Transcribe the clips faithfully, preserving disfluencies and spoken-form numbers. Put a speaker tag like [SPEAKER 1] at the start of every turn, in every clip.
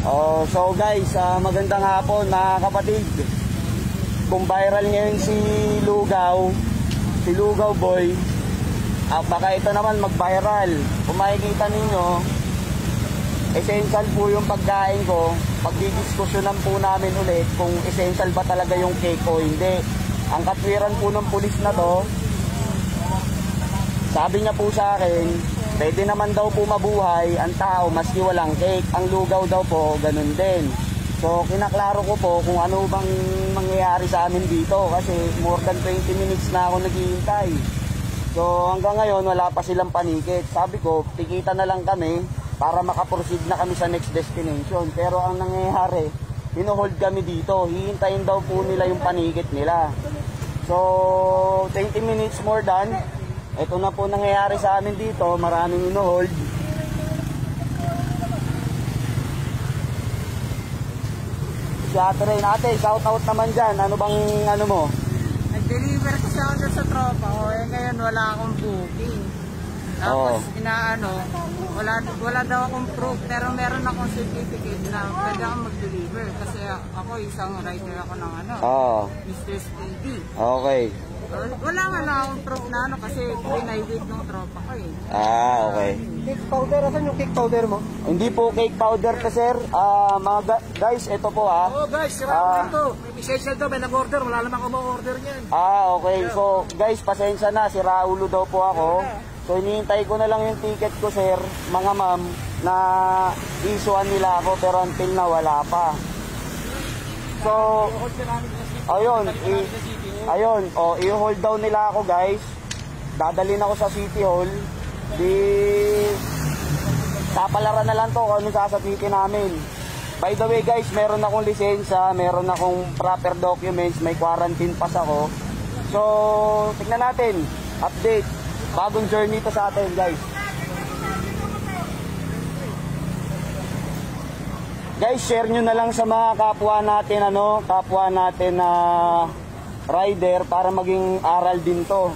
[SPEAKER 1] Oh, so guys, uh, magandang hapon mga kapatid. Kung viral ngayon si Lugaw, si Lugaw Boy, ah, baka ito naman mag-viral. Kung makikita ninyo, essential po yung pagkain ko. Pagdidiskusyonan po namin ulit kung essential ba talaga yung cake o hindi. Ang katwiran po ng pulis na to, sabi niya po sa akin, pwede naman daw po mabuhay ang tao maski walang cake. Ang lugaw daw po, ganun din. So, kinaklaro ko po kung ano bang mangyayari sa amin dito kasi more than twenty minutes na ako naghihintay. So, hanggang ngayon, wala pa silang panikit. Sabi ko, tikita na lang kami para makaproceed na kami sa next destination. Pero ang nangyayari, hinuhold kami dito. Hihintayin daw po nila yung panikit nila. So, twenty minutes more than. Ito na po nangyayari sa amin dito. Maraming hinuhold. Si Ate Rain. Ate, shout out naman dyan. Ano bang ano mo?
[SPEAKER 2] Nag-deliver kasi ako dyan sa tropa ko. Eh ngayon wala akong booking. Tapos oh. inaano, wala, wala daw akong proof. Pero meron akong certificate na pwede akong mag-deliver. Kasi ako isang rider ako ng ano,
[SPEAKER 1] oh.
[SPEAKER 2] Mister Speedy.
[SPEAKER 1] Okay.
[SPEAKER 2] Wala nga na akong proof na ano kasi pinay-wait ng tropa ko eh.
[SPEAKER 1] Ah, okay.
[SPEAKER 2] Cake powder, asan yung cake powder mo?
[SPEAKER 1] Hindi po cake powder to sir. Ah, uh, mga guys, ito po ha.
[SPEAKER 2] Oh guys, sira uh, ko ito. May essential daw, may nag-order. Wala naman ako ma-order niyan.
[SPEAKER 1] Ah, okay. So, guys, pasensya na. Si Raulo daw po ako. So, hinihintay ko na lang yung ticket ko sir, mga ma'am, na isuan nila ako pero until na wala pa. So, ayun. Ayun, oh, i-hold down nila ako guys. Dadalhin ako sa City Hall. Di sapalaran na lang to kung ano sasabihin namin. By the way guys, meron akong lisensya, meron akong proper documents, may quarantine pass ako. So, tignan natin, update. Bagong journey to sa atin guys. Guys, share nyo na lang sa mga kapwa natin, ano, kapwa natin na uh, rider para maging aral din to.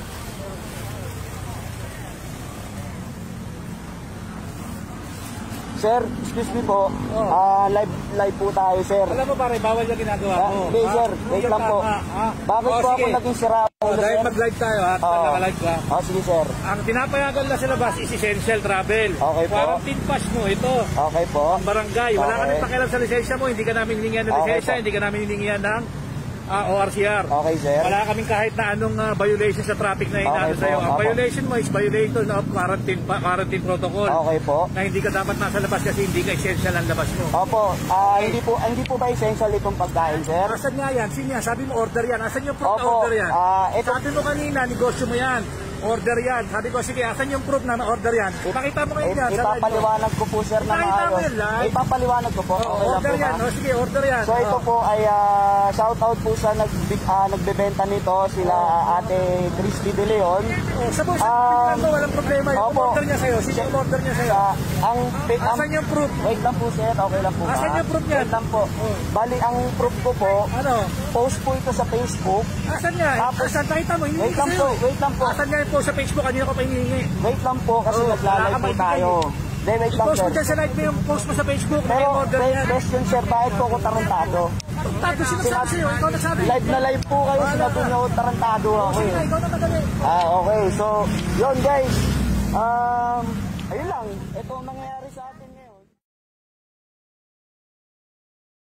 [SPEAKER 1] Sir, excuse me po. Oh. Uh, live live po tayo, sir.
[SPEAKER 2] Alam mo pare, bawal yung ginagawa mo.
[SPEAKER 1] Hindi, uh, sir. Wait lang po.
[SPEAKER 2] Ah,
[SPEAKER 1] Bakit oh, po sige. Ako naging sira?
[SPEAKER 2] Oh, dahil mag-live tayo ha.
[SPEAKER 1] Oh.
[SPEAKER 2] Naka-live ka.
[SPEAKER 1] Oh, sige, sir.
[SPEAKER 2] Ang pinapayagan na sa labas is essential travel.
[SPEAKER 1] Okay po.
[SPEAKER 2] Quarantine pass mo ito.
[SPEAKER 1] Okay po.
[SPEAKER 2] Ang barangay. Wala
[SPEAKER 1] okay.
[SPEAKER 2] ka nang pakialam sa lisensya mo. Hindi ka namin hiningihan ng
[SPEAKER 1] okay
[SPEAKER 2] lisensya. Po. Hindi ka namin hiningihan ng Uh, O R C R.
[SPEAKER 1] Okay, sir.
[SPEAKER 2] Wala kaming kahit na anong uh, violation sa traffic na inaano okay sa'yo. Ang okay. violation mo is violation of quarantine, quarantine protocol.
[SPEAKER 1] Okay po.
[SPEAKER 2] Na hindi ka dapat nasa labas kasi hindi ka essential ang labas mo.
[SPEAKER 1] Opo. Uh, hindi po hindi po ba essential itong pagkain, sir?
[SPEAKER 2] Asan nga yan? Sino yan? Sabi mo order yan. Asan yung proof
[SPEAKER 1] Opo.
[SPEAKER 2] na order yan?
[SPEAKER 1] Uh, ito...
[SPEAKER 2] Sabi mo kanina, negosyo mo yan. Order yan. Sabi ko, sige, asan yung proof na na-order yan? Pakita mo ngayon yan.
[SPEAKER 1] Ipapaliwanag ko po, sir, na maayos. Ipapaliwanag ko po.
[SPEAKER 2] Okay order yan. O, sige, order yan.
[SPEAKER 1] So, ito po ay uh, shout out po sa nag, uh, nagbebenta nito, sila uh, Ate Crispy De Leon.
[SPEAKER 2] Oh, sa buong um, mo, walang problema. Yung
[SPEAKER 1] opo.
[SPEAKER 2] order niya sa'yo. Sige, yung order niya sa'yo.
[SPEAKER 1] Uh, ang,
[SPEAKER 2] asan yung proof?
[SPEAKER 1] Wait lang po, sir. Okay lang po.
[SPEAKER 2] Asan yung proof niya?
[SPEAKER 1] Wait lang po. Oh. Bali, ang proof ko po,
[SPEAKER 2] ano?
[SPEAKER 1] Post po ito sa Facebook.
[SPEAKER 2] Asan niya? Tapos, asan nakita mo?
[SPEAKER 1] Wait lang po, wait lang po.
[SPEAKER 2] Asan niya yung post sa Facebook? Kanina ko pa hinihingi.
[SPEAKER 1] Wait lang po kasi oh, naglalay po tayo. De, wait lang,
[SPEAKER 2] post
[SPEAKER 1] sir.
[SPEAKER 2] mo dyan sa live mo yung post mo sa Facebook.
[SPEAKER 1] Pero, question, sir, bakit po ako tarantado?
[SPEAKER 2] Tarantado, sinasabi sa'yo. Ikaw nagsabi.
[SPEAKER 1] Live na live po kayo, sinabi niyo ako tarantado ako eh.
[SPEAKER 2] Ikaw na madali.
[SPEAKER 1] Ah, okay. So, yun guys. Um, ayun lang. Ito ang